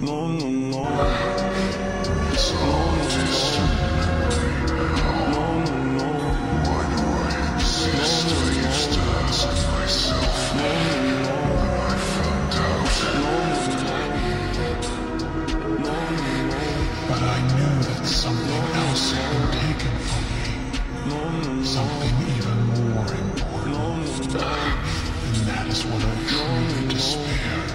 No, no, no. It's all distant memory now. No, no, no. Why do I exist? I used to ask myself. Then I found out. But I knew that something else had been taken from me. Something even more important. And that is what I truly despaired.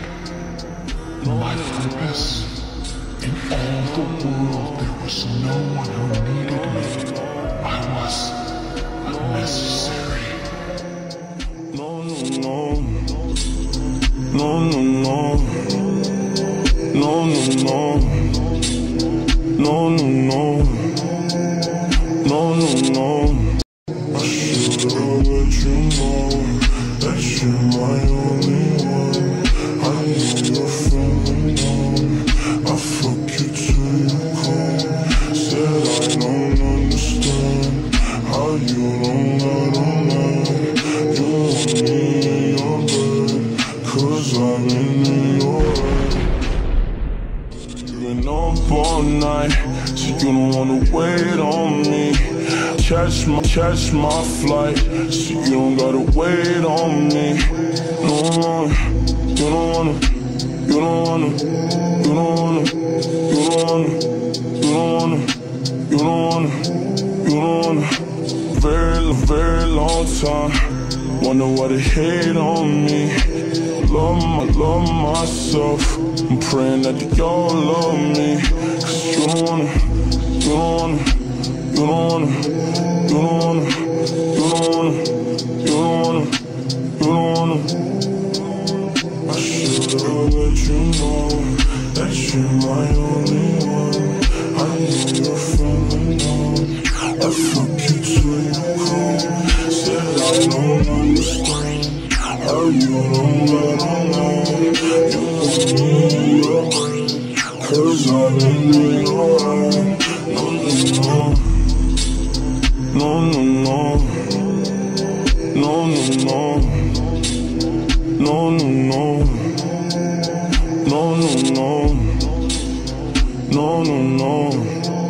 My purpose. In all the world, there was no one who needed me. I was unnecessary. No, no, no. No, no, no. No, no, no. No, no, no. No, no, no. I should've let you know that you're my only one. I know you're feeling numb. I fuck you till you come. Said I don't understand how you don't You want me in your bed, 'cause I'm in your head. You've been up all night, so you don't wanna wait on me. Catch my flight, so you don't gotta wait on me. No, you don't wanna, you don't wanna, you don't wanna, you don't wanna, you don't wanna, you don't wanna, you don't wanna. Very long time, wonder why they hate on me. Love myself, I'm praying that y'all love me. 'Cause you don't wanna, you don't wanna, you don't wanna, you don't wanna, you don't wanna, you don't wanna, you don't wanna. I should've let you know that you're my only one. I know you're feeling numb. I fuck you till you come. Said I don't understand how you don't know. You want me in your brain, 'cause I'm in your heart. No, no, no. No, no, no. No, no, no. No, no, no. No, no, no.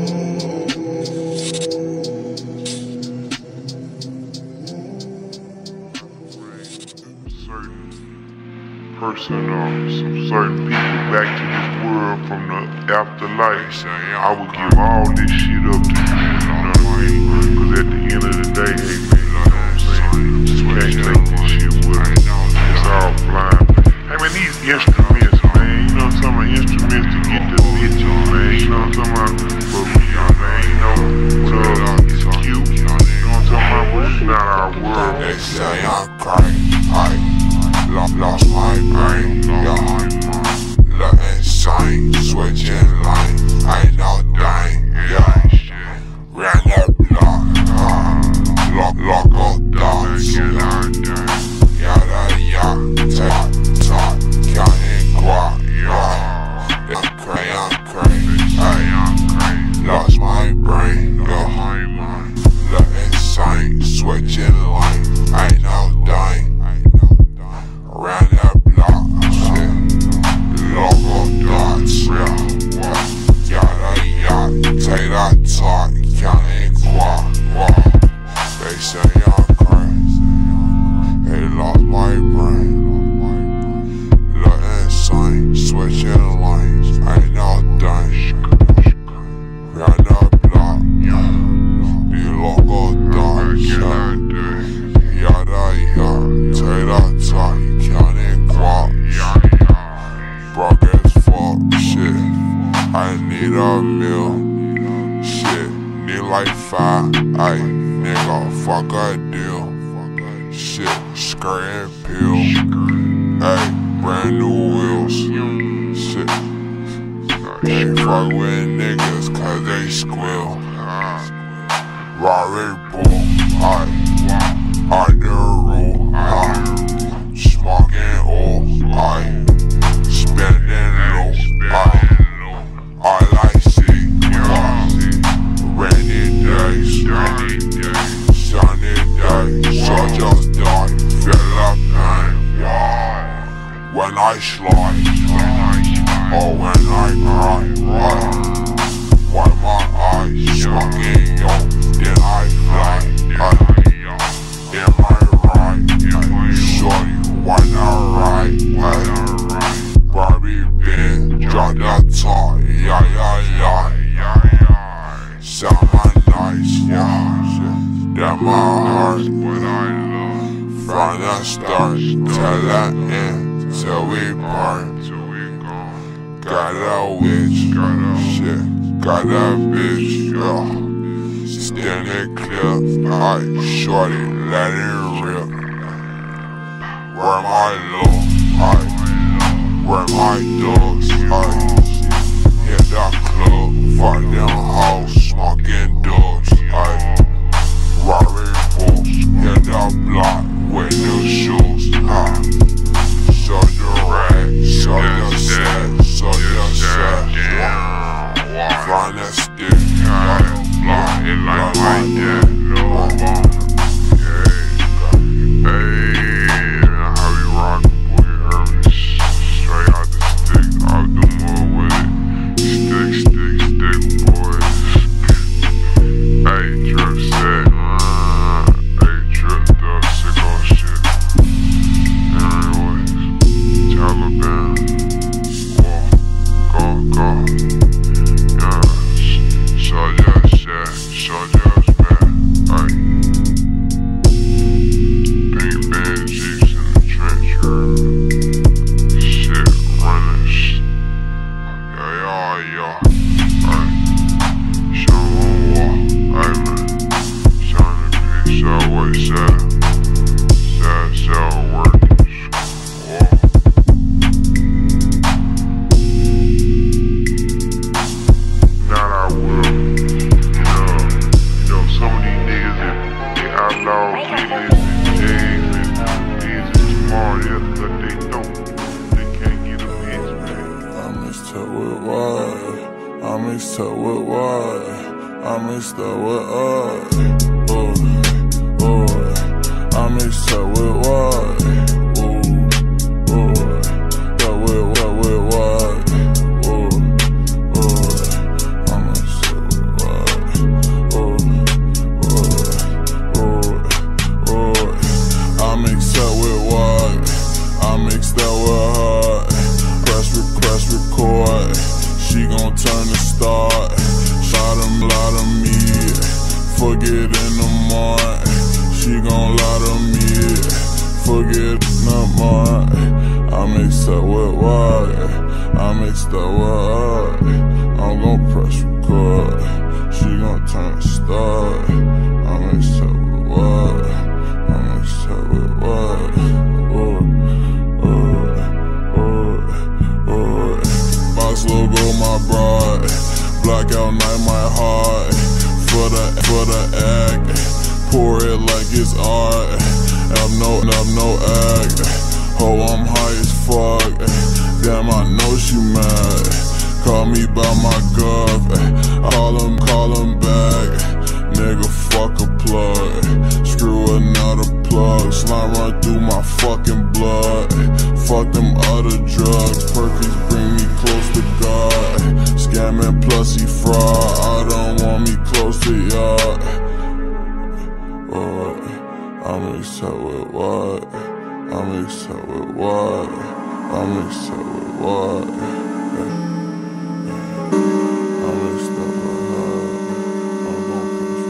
Person or some certain people back to this world from the afterlife. I would give all this shit up to you, you know what I mean? 'Cause at the end of the day, hey man, you know what I'm saying? You can't take this shit with me. It's all blind. Hey man, these instruments, man, you know what I'm talking about? Instruments to get the bitches, man, you know what I'm talking about? For real, man, you know, it's cute, you know what I'm talking about? But it's not our world. They say I'm crazy, lost my brain, yeah. Look insane, switching lane, ain't no thing, yeah. Ran that block, lock up dogs, yada yada, talk, counting guap, yeah. I'm crazy, hey, lost my brain, yeah. Look insane, switching lane, ain't no thing. Around that block, shit. Local dots, yeah. Yada, take that talk, counting guap, They say I'm crazy, they lost my brain. Look insane, switching lanes, ain't no thing. Around that block, yeah. These local dots, yeah. Yada, take that talk. Broke as fuck, shit. I need a meal, shit. Need like 5, ayy, nigga, fuck a deal. Shit, skirt and peel, ayy, brand new wheels, shit. Can't fuck with niggas 'cause they squill. Rory bull, ayy, under rule, smoking oil, ayy. Spending low, all I see, rainy days, sunny days, so just die, feel the pain, when I slide. Oh, when I cry, wipe my eyes, smoking yo, then I fly. Am I right? Shorty, why not right? Barbie Ben, drop that talk, yeah. Sound my nice, yeah. That my heart, what I love. From the start, till that end, till we part. Got that witch, got that bitch, yeah. Standing clear, alright, shorty, let it rip. Where my love, alright, where my dogs, alright. Hit that club, fuck them hoes, smoking dogs, alright. Rory bulls, hit that block with new shoes, alright. Show your rag, show your set, find that stick, block it like my dad, no more. Hey, how we rock, boy, you heard me? Straight out the stick, I'll do more with it. Stick, boys. Hey, drip set, hey, dripped up, sick on shit. Anyways, Taliban, go. Yeah, soldiers back, ayy. Pink band jeeps in the trench, girl. Shit, running, yeah, ayy. Show on wall, ayy man. Shining peace, always sad workers, wall. Not I will. Some of these niggas that get outlaws, Jays and tomorrow, but they don't. They can't get a bitch, man. I mixed up with what? I mixed up with what? I mixed up with what? I mixed up with what? She gon' turn to start. Lot of me. Forget in the morning. She gon' lie to me. Forget in the morning. I mixed up with what? I mixed up with what? I'm gon' press record. She gon' turn to start. I mixed up with what? I mixed up with what? Box logo, my broad. Blackout night, my heart. For the act. Pour it like it's art. Have no act. Oh, I'm high as fuck. Damn, I know she mad. Call me by my gov. Call him back. Nigga, fuck a plug. Screw another plug. Slime run through my fucking blood. Fuck them other drugs. Perkies bring me close to God. Scamming plusy fraud. I don't want me close to y'all. I mixed up with what? I mixed up with what? I mixed up with what? I mixed up with what? I'm gon' push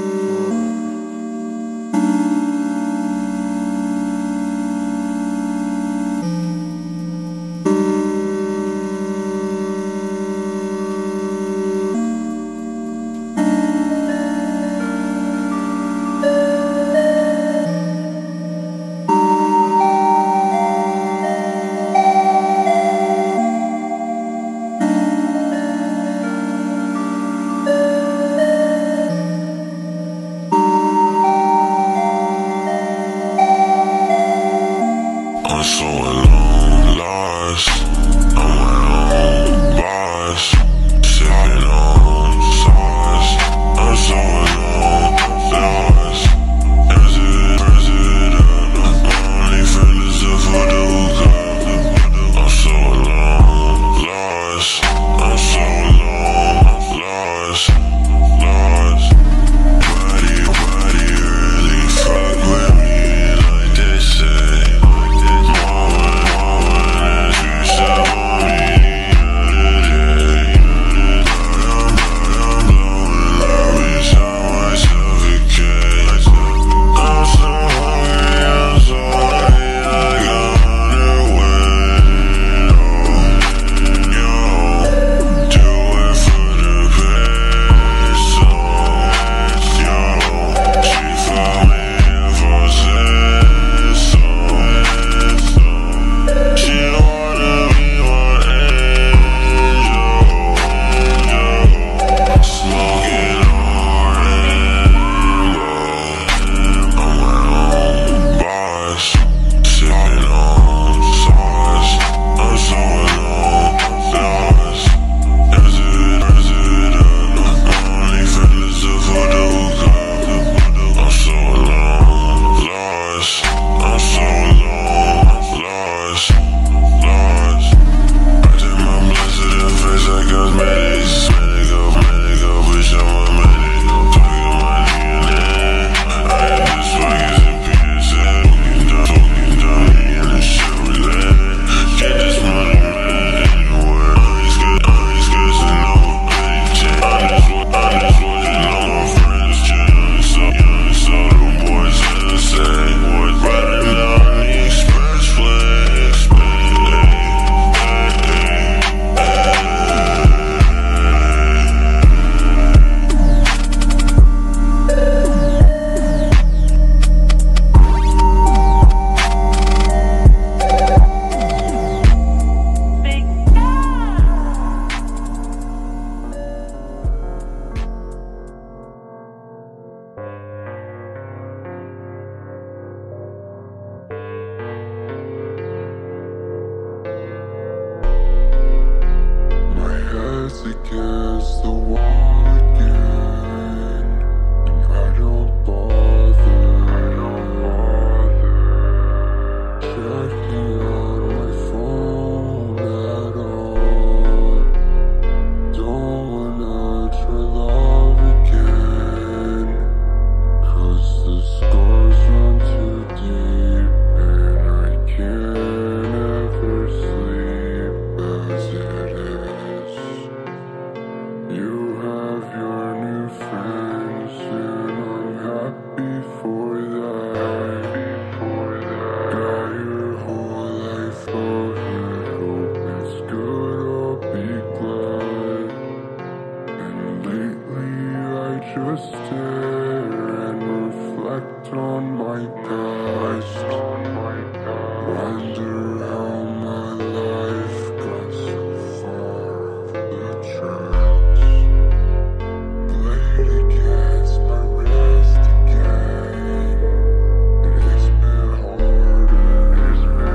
I'm so alone, lost. I'm my own boss. Sitting on sauce. I'm so alone, lost. President, only feelings for the hookah. I'm so alone, lost. press against the wall again, and I don't bother checking out my phone at all. Don't wanna try love again, 'cause the scars run too deep, and I can't ever sleep as it is. You have your new friends, and I'm happy for that. Got your whole life ahead, hope it's good, I'll be glad. And lately I just stare and reflect on my past. Wonder how my life got so far off the tracks. Played against my wrist again, and it's been harder.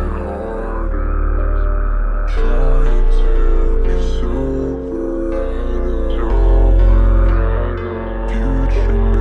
Trying to be sober at a future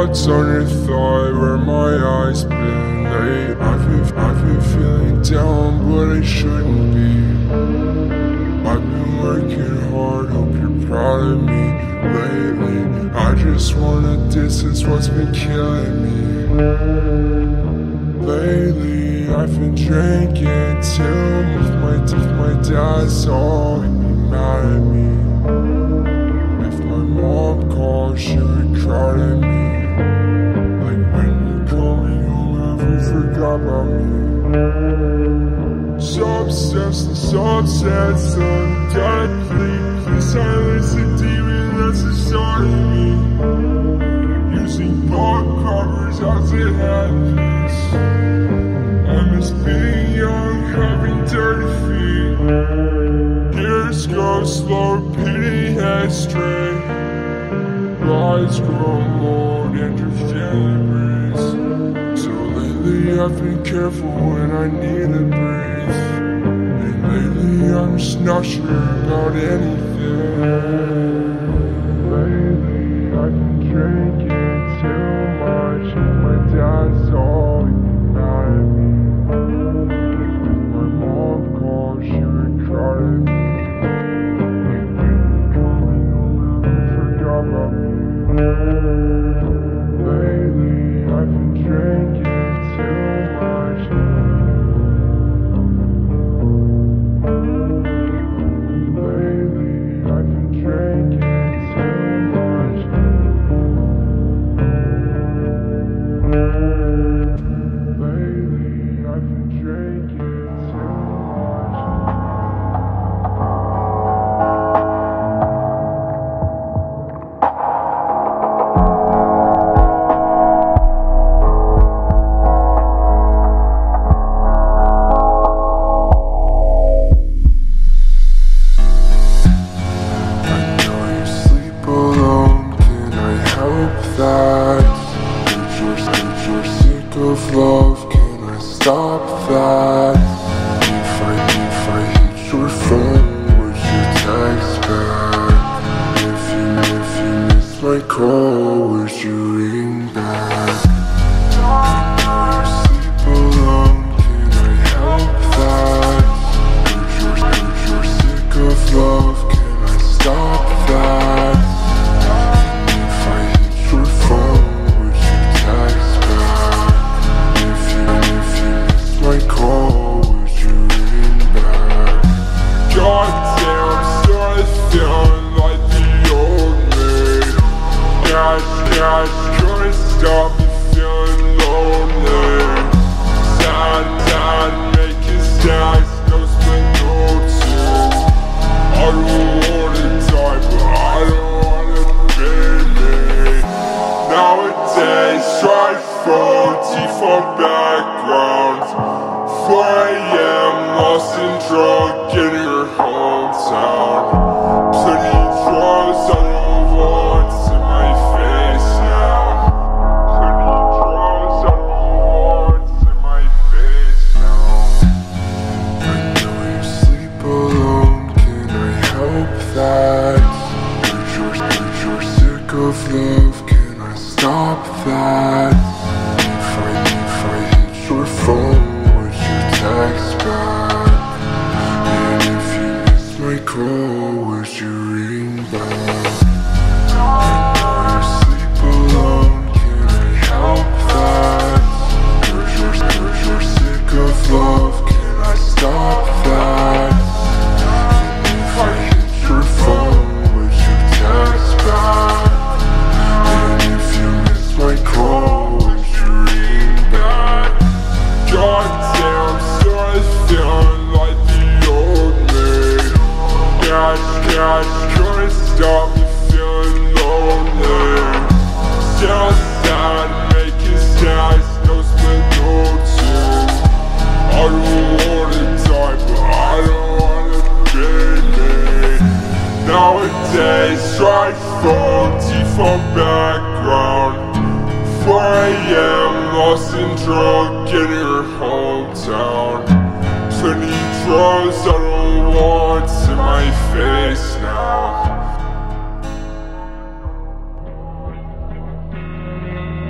What's on your thigh, where my eyes been lately? I've been feeling down, but I shouldn't be. I've been working hard, hope you're proud of me lately. I just wanna distance what's been killing me. Lately, I've been drinking too much. If my dad saw, he'd be mad at me. If my mom called, she would cry to me. Like, when you're coming home, have you forgot about me? So obsessed, son, God, please silence the demon that's inside of me. Using book covers as it had peace. I miss being young, having dirty feet. Years go slow, pity head straight. Lies grow old and your family breathes. So lately I've been careful when I need to breathe. And lately I'm just not sure about anything. Lately I've been drinking too much. If my dad's all he mad at me. If my mom called, she would cry to me. Like, when you're coming home, have you forgot about me? Lately I've been drinking too much. Lately I've been drinking too much. Lately I've been drinking too much. Of love, can I stop that? If I hit your phone, would you text back? If you miss my call, would you ring back? I know you sleep alone, can I help that? You're sick of love, can I stop that? If I hit your phone, would you text back? My call, would you ring back? Goddamn, started feeling like the old me. Cash, couldn't stop me feeling lonely. Sad, making stacks, no split, no two. I don't wanna die, but I don't wanna be me. Nowadays, try to phone, default background. 4 AM, lost and drunk in your hometown. Plenty of drugs I don't want in my face now. Plenty of drugs I don't want in my face now. I know you sleep alone, can I help that? You're sick of love, can I stop that? If I hit your phone, text back. And if you miss my call, would you ring back? I know you sleep alone, can I help that? You're sick of love, can I stop that? And if I hit your phone, would you text back? And if you miss my call, would you ring back? Goddamn, feeling like the old me. Cash, couldn't stop me feeling lonely. Still sad, making stacks, no split, no two. I don't wanna die, but I don't wanna be me. Nowadays, try phone, default background. 4 AM, lost and drunk in your hometown. Plenty of drugs I don't want in my face now.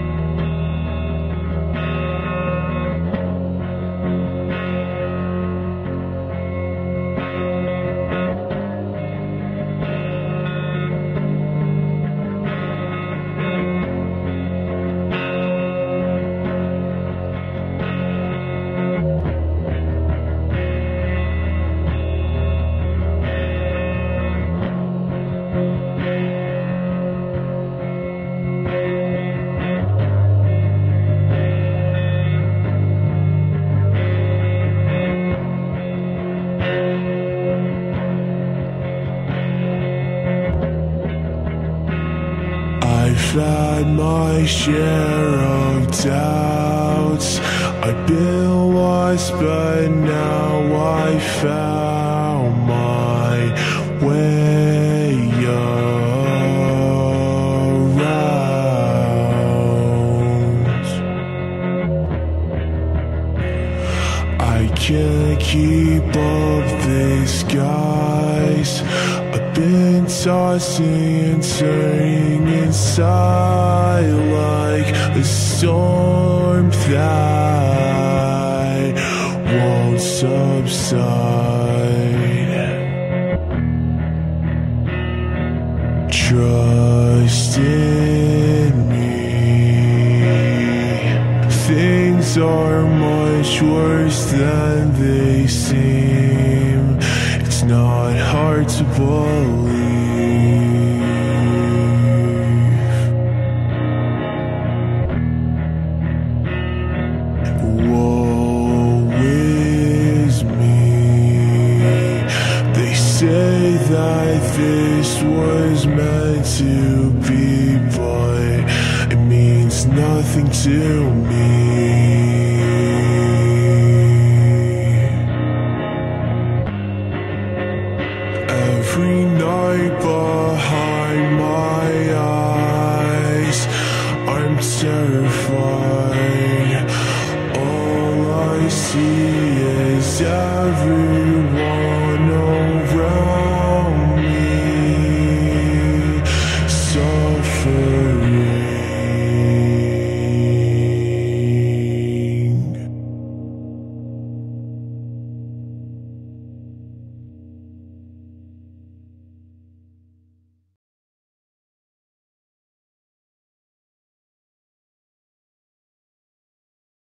my share of doubts. I've been lost, but now I found my way around. I can't keep up this, guys. I've been tossing and turning inside like a storm that won't subside. Trust in me. Things are much worse than they seem. It's not hard to believe. Woe is me. They say that this was meant to be, but it means nothing to me. Every night behind my eyes, I'm terrified. All I see is every